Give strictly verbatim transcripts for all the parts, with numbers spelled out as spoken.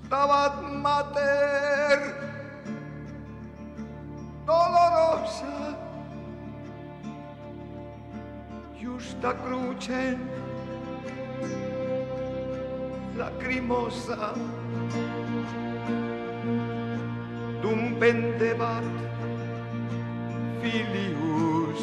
Stabat Mater dolorosa, justa crucem lacrimosa, dum pendebat filius.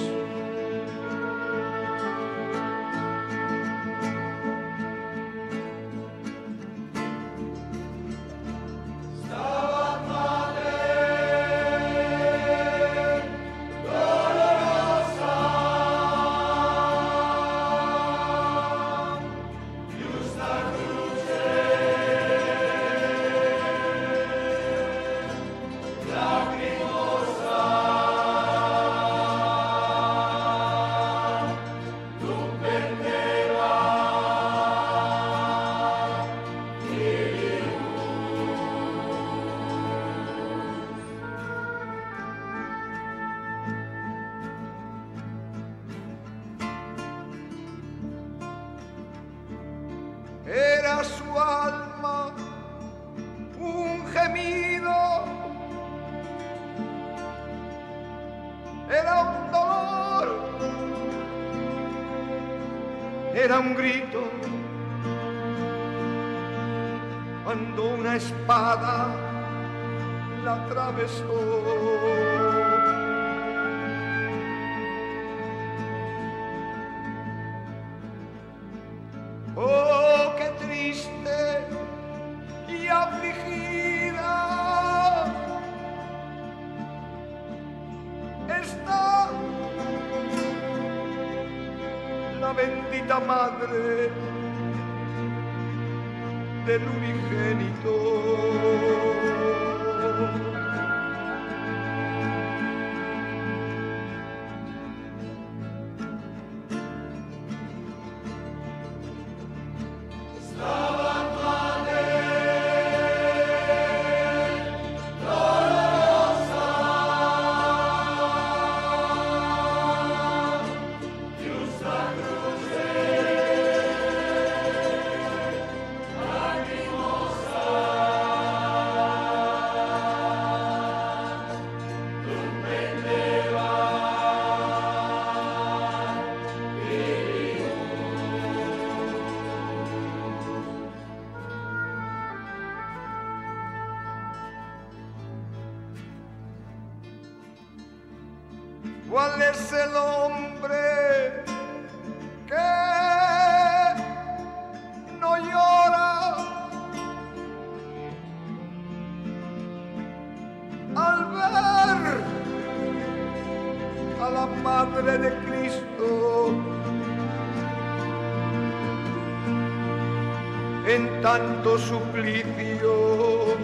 Era su alma un gemido, era un dolor, era un grito, cuando una espada la atravesó. Oh, qué triste y afligida está la bendita madre del unigénito. ¿Cuál es el hombre que no llora al ver a la Madre de Cristo en tanto suplicio?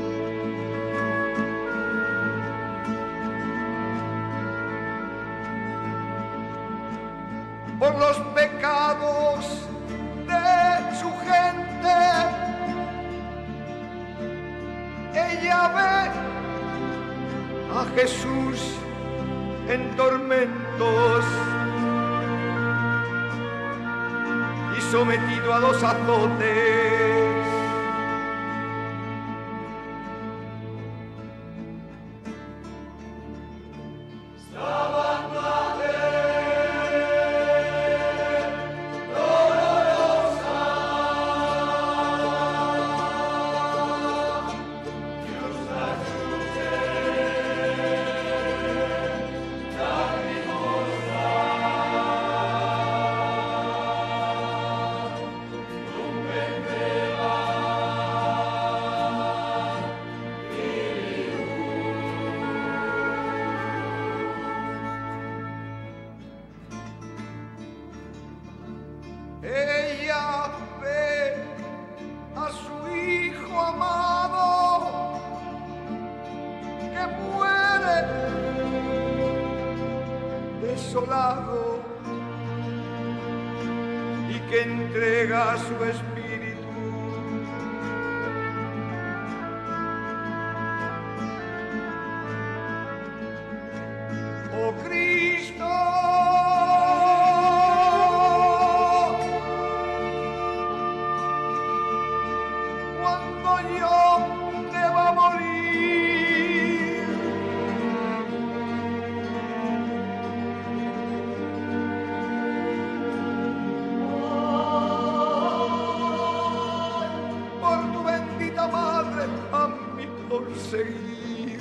Por los pecados de su gente, ella ve a Jesús en tormentos y sometido a los azotes. Ella ve a su hijo amado que muere desolado y que entrega su espíritu. Oh Cristo, cuando yo seguir.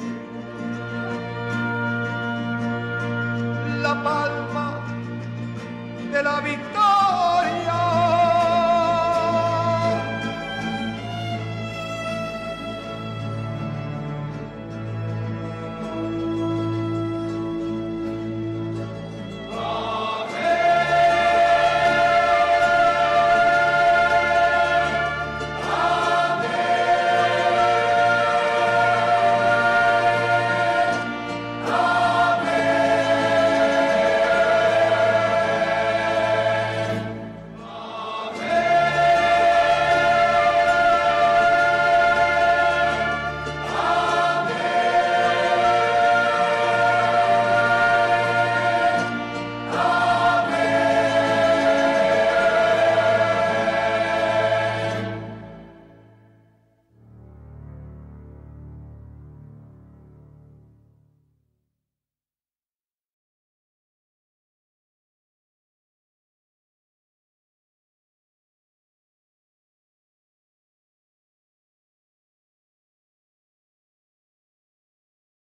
La palma de la victoria